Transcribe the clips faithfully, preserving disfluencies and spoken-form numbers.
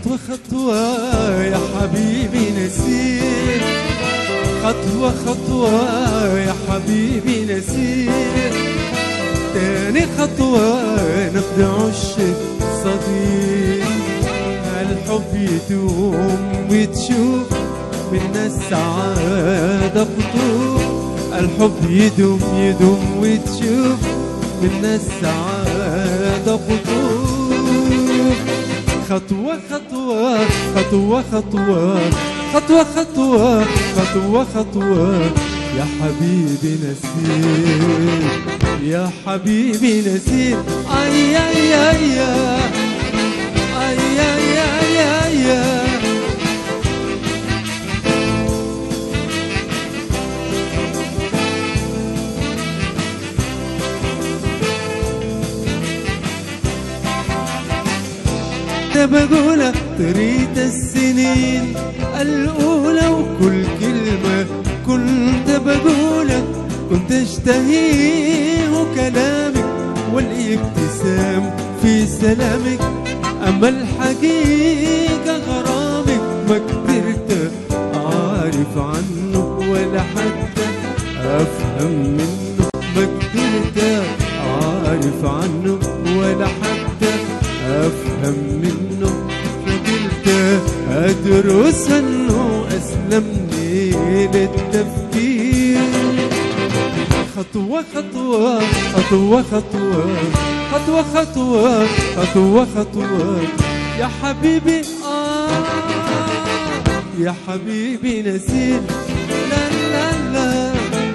خطوة خطوة يا حبيبي نسير، خطوة خطوة يا حبيبي نسير، تاني خطوة ناخد عشق صديق. الحب يدوم وتشوف منا السعادة خطوط، الحب يدوم يدوم وتشوف منا السعادة خطوط. خطوة خطوة خطوة خطوة خطوة خطوة خطوة خطوة يا حبيبي نسير، يا حبيبي نسير. أي أي أي أي أي أي أي بقولها طريت السنين الأولى، وكل كلمة كنت بقولها كنت اشتهيه، وكلامك والابتسام في سلامك، أما الحقيقة غرامك ما قدرت أعرف عنه ولا حتى أفهم منه، ما قدرت أعرف عنه ولا حتى أفهم منه، فقلت أدرس عنه أسلمني للتفكير. خطوة خطوة خطوة خطوة خطوة خطوة خطوة خطوة يا حبيبي آه يا حبيبي نسير. لا لا لا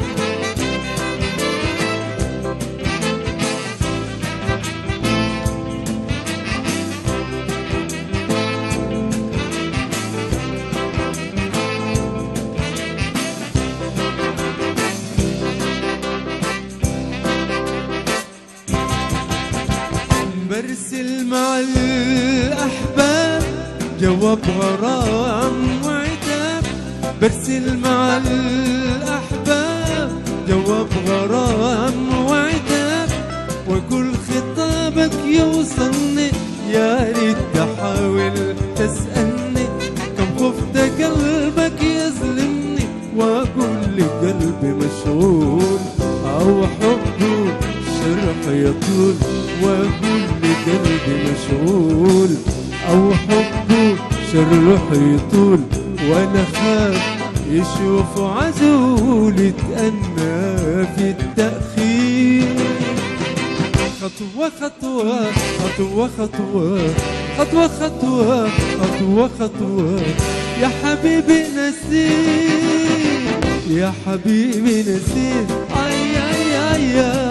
برسل مع الأحباب جواب غرام وعتاب، برسل مع الأحباب جواب غرام وعتاب، وكل خطابك يوصلني يا ريت تحاول تسألني، كم خفت قلبك يظلمني وأقول لقلبي مشغول، أو حبه شرح يطول وأقول لقلبي مشغول، أو حبه شرح يطول وأنا خاف يشوف عزول يتأنى في التأخير. خطوة خطوة خطوة خطوة خطوة خطوة خطوة خطوة يا حبيبي نسير، يا حبيبي نسير. أي أي أي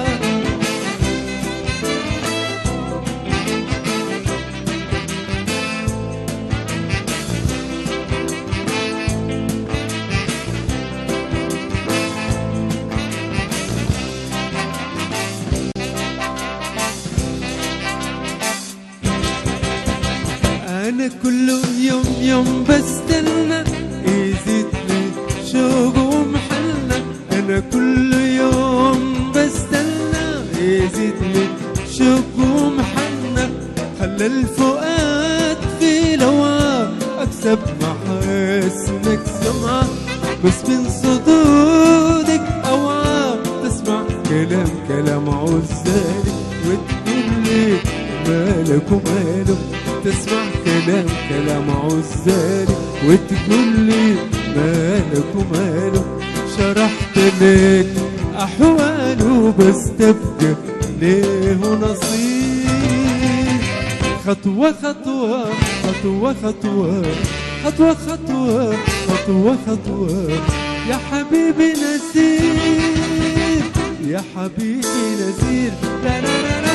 أنا كل يوم يوم بستنى يزيد لي شوق ومحنة، أنا كل يوم بستنى يزيد لي شوق ومحنة، خلى الفؤاد في لواه أكسب محاسنك سمعة، بس من صدودك أوعى تسمع كلام كلام عزالي وتقول لي مالك وماله، تسمع كلام كلام عزالي وتقول لي مالك وماله، شرحت لك أحواله بس تبقى ليه نصيب. خطوة خطوة خطوة خطوة خطوة خطوة خطوة خطوة يا حبيبي نسير، يا حبيبي نسير. لا لا لا